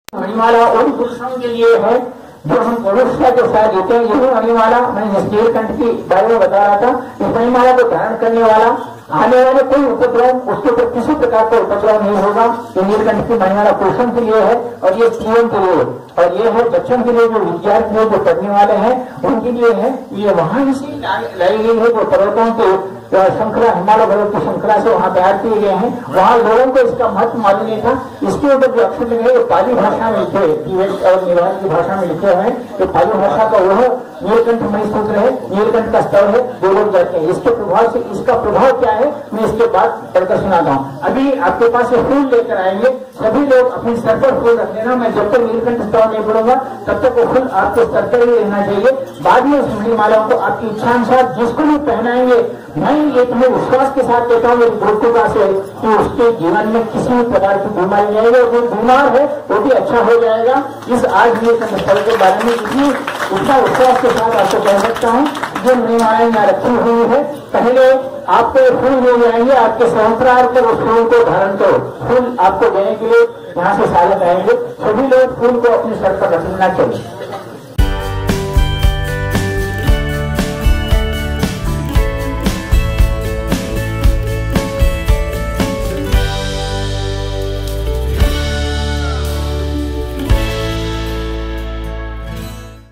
मणिमाला उन पुरुषों के लिए है जो हम मनुष्य के साथ देते हैं। यही मणिमाला मैं नीलकंठ की बारे में बता रहा था। इस मणिमाला को धारण करने वाला आने वाले कोई उपद्रव उसके ऊपर किसी प्रकार का उपद्रव नहीं होगा। ये नीलकंठ की मणिमाला पुरुषों के लिए है और ये स्त्रियों के लिए, और ये है बच्चों के लिए, जो विद्यार्थी है, जो पढ़ने वाले हैं उनके लिए है। ये वहां से लाई गई है, जो पर्वतों के श्रृंखला, हिमालय पर्वत की श्रृंखला से वहां तैयार किए गए हैं। वहां लोगों को इसका महत्व मालूम नहीं था। इसके ऊपर जो अक्षर लिखे हैं पाली भाषा में लिखे, तिब्बत और नेपाल की भाषा में लिखे हैं। ये पाली भाषा का वह नीलकंठ मणि सूत्र है, नीलकंठ का स्तर है, जो लोग जाते हैं। इसके प्रभाव से, इसका प्रभाव क्या है मैं इसके बाद पढ़कर सुनाता हूँ। अभी आपके पास ये फूल लेकर आएंगे, सभी लोग अपने सर पर फूल रख लेना। मैं जब तक नीलकंठ स्तर नहीं पढ़ूंगा तब तक वो फूल आपके सर पर ही रहना चाहिए। बाद में उस मणिमाला को आपकी इच्छानुसार जिसको भी पहनाएंगे, मैं ये तुम्हें विश्वास के साथ कहता हूँ मेरी गुरुकृपा से कि उसके जीवन में किसी भी प्रकार की बीमारी नहीं आएगी। जो बीमार है वो भी अच्छा हो जाएगा। इस आज नीलकंठ स्थल के बारे में इतना विश्वास के साथ आपको कह सकता हूँ। जो मणिमालाएं यहाँ रखी हुई है, पहले आपको फूल मिल जाएंगे, आपके सहस्रार पर उस फूल को धारण करो। फूल आपको देने के लिए यहाँ से साधक आएंगे, सभी लोग फूल को अपने सर पर रखना चाहिए।